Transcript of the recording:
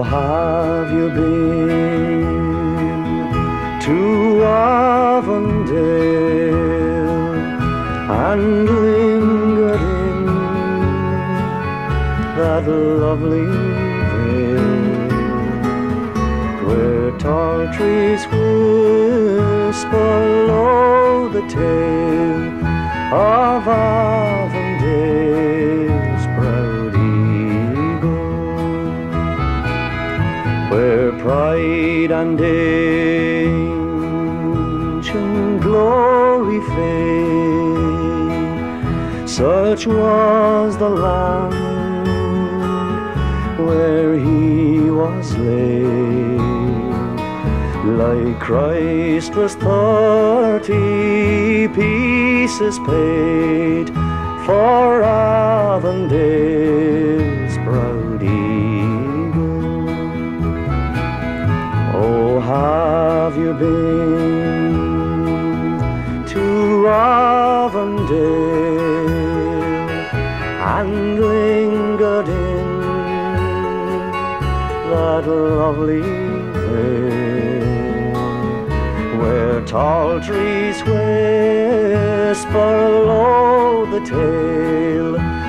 have you been to Avondale and lingered in that lovely vale, where tall trees whisper low the tale of Avondale's proud eagle, where pride and ancient glory fade? Such was the land where he was laid. Like Christ was 30 pieces paid for Avondale's proud eagle. Oh, have you been to Avondale and lingered in that lovely vale, where tall trees whisper low the tale